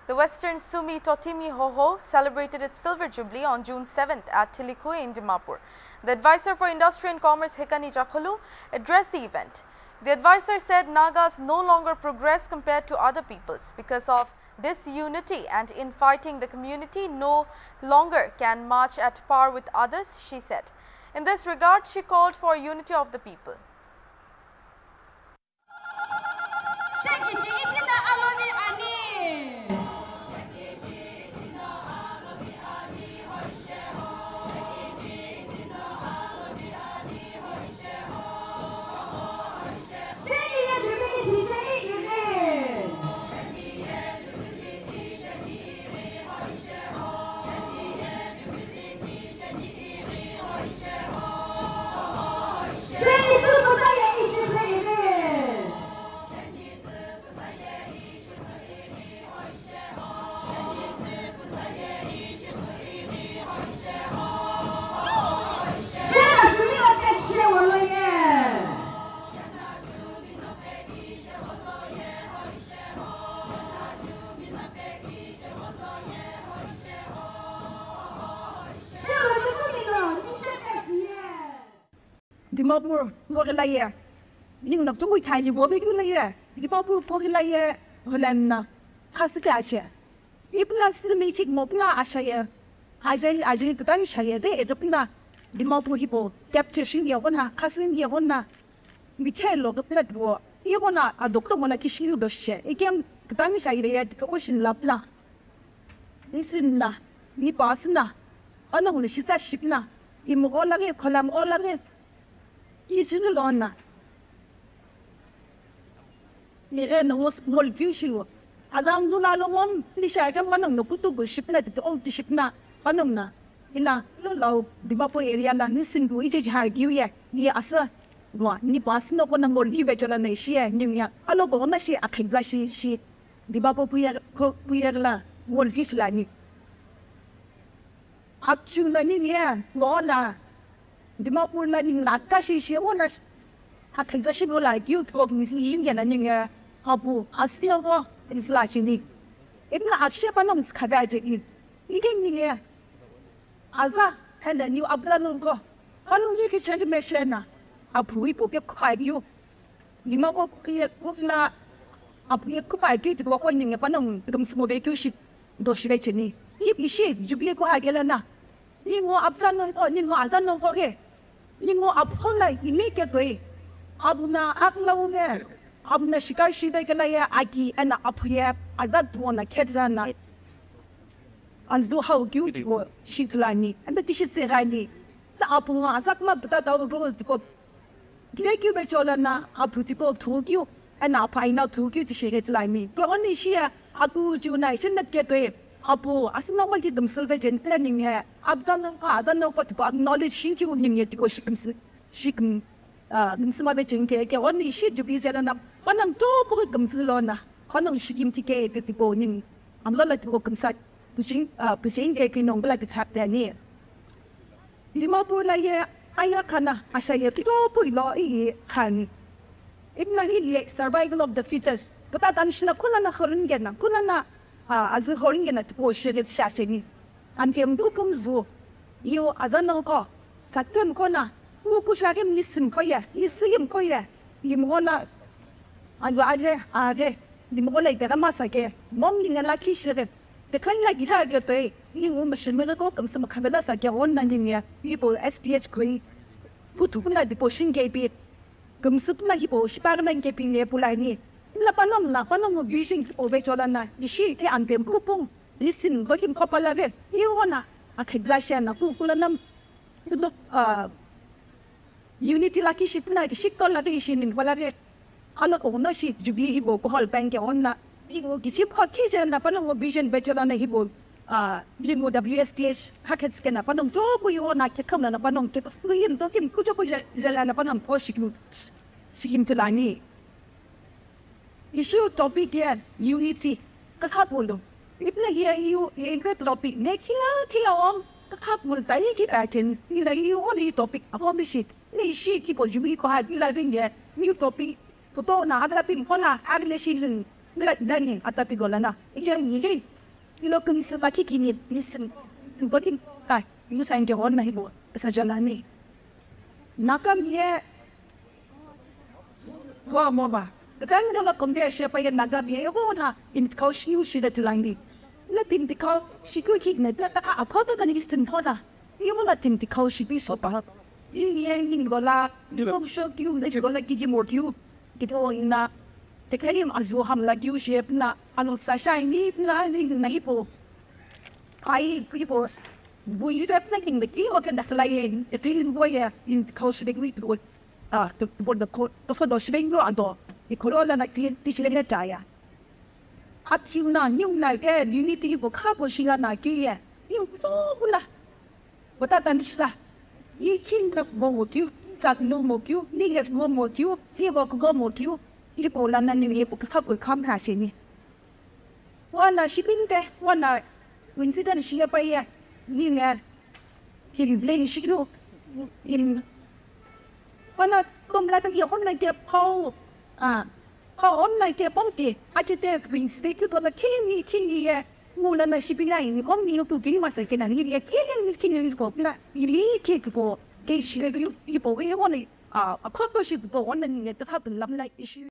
The Western Sumi Totimi Hoho celebrated its Silver Jubilee on June 7th at Tilikui in Dimapur. The advisor for Industry and Commerce Hekani Jakholu addressed the event. The advisor said Nagas no longer progress compared to other peoples because of disunity, and in fighting the community no longer can march at par with others, she said. In this regard, she called for unity of the people. Dimapur Pogilaya. Ning of two tiny Bobigulaya. Dimapur Pogilaya Holana. Cascacha. Ipla meeting Mopna Ashaya. Ajay Shaya de Edopina. Dimapur Hippo. Capture Yavona, cousin Yavona. Mikelo, the blood war. Yavona, a doctor wanna kiss you the share. Again, the Danish idea the ocean lapna. Listen na. Ni pasna. Only she said shipna. Imogola, Colam Ola. Isilona. Nirena was small visual. Adam Zulalom, Lishaka, one of the Putu shiplet, the old shipna, Panumna. Ina, Lolo, the Bapo area, listen to each Haguya, near Asa. Ni pass no one more liberal nation, Nimia, Alobona, she, a Kiglashi, she, the Bapo Puerla, won't give like up to Lania, Lona. Dimapur learning Nakashi, she owners. Hakazashimo like you talk with Indian and Ning Habu, a silver is lashing it. It's not a shepanum scadaji. It gave me here. Aza and a new Abzalungo. How long you can send a machine? A puipo get quiet you. Dimapo Pukla up here could I get walking a panum, become small vacation. Doshirachini. If you shade, you be a quiet Gelana. You know Abzalun or Nimo Azano for here. You know, upon like immediately, Abuna Aklaware, Abna Shikashi, the Galaya, Aki, and up here, I that one a Kedzana. And do how good you were, she lani, and the dishes say I need. The Apuna Azakma, but that our rules to go. Get you, Becholana, a beautiful told you, and up I now told you to shake it like me. But only she, Abu Juna, shouldn't get to it. Abu, as no one did themselves and planning here. I've done I don't know what to acknowledge she you yet to go she can some cake, only she to be said enough. When I'm too poor Gamsilona, Honor she came to get the bone. I'm not like to go consult to sing cake in like it have their near. Dimapur like Ayakana, I say a people law can. If not survival of the fittest, but that I'm Shinakulana Horingana, Kulana. As a horing at Porsche is shashing. And came to Pumzu. You as a no call. Satum Kona. Who push at him listen, Koya. You see him, Koya. Limona. And Raja, Ade. The more like the Ramasake. Momming a lucky sheriff. The kind like it had your day. You machine miracle comes some Cavelas like your own Nigeria. People STH Queen. Put like the pushing gate. Come soup like Hippo, Sparman gaping near Pulani. Lapanum vision of Becholana, the sheet and Pempupum. Listen, got him popular. You wanna a Kazashan, a Pupulanum. You look, Unity lucky ship night, ship toleration in Valare. Allo ownership, Jubilee, Hall Bank, on you will give hot kitchen, a panel vision Becholana Hibbo. Limo WSTH, Hackets can upon them, so you want to come and upon them to see and talk him, Kujapuja, and upon them, Porsche, see him to Lani. Issue topic here, unity. Kakapolo. If the year you a great topic, Nekila, Kakapol, I keep acting. You only topic upon the sheet. The sheet keep you be quiet, you living there. New topic. To na other people, Agnes, like Danny at Tapigolana. Again, ilo kung maki kini listen botin kai ilo sign ke hon nahi bo sa jalani nakam ye wa mo ba kan na compare siya pa yan nakam ye ko na in kaushi ushi da tulangni la tin ti kau shi ku ki ne ta a ko ta ni listen hona yo la tin ti kau shi bi so pa ini gola ko sho ki u ne gola ki mo ki u ki to ina te kalim azu ham la ki u she na ano sa shai ni na ni na ipo ai ki po bu yu da thinking the ki o kan da fly in the tin boy ya in kau shi bi to to bo the ko to fo do shi bi ado i ko la na ti shi le ta ya at siu na nyung na ke unity bo kha bo shi na ki ya yu to la bo ta tan shi la yi kin da bo mo ki sa no mo ki ni ge mo ki hi bo ko mo ki i bo la na ni bo kha ko kham ha shi ni wa na shi bin te wa na win si da shi pa ya ni nga hi le shi ro in wa na kom la ta ki hon na ke pau hôm nay thì bông thì anh chỉ để bình sĩ cứ tôi là khi ngủ là chỉ bị lại không nhiều tụi kia mà sẽ cái này như khi có là lý khi có cái sự cái bộ cái này có tôi chỉ bộ anh này người ta thắp từng lắm lại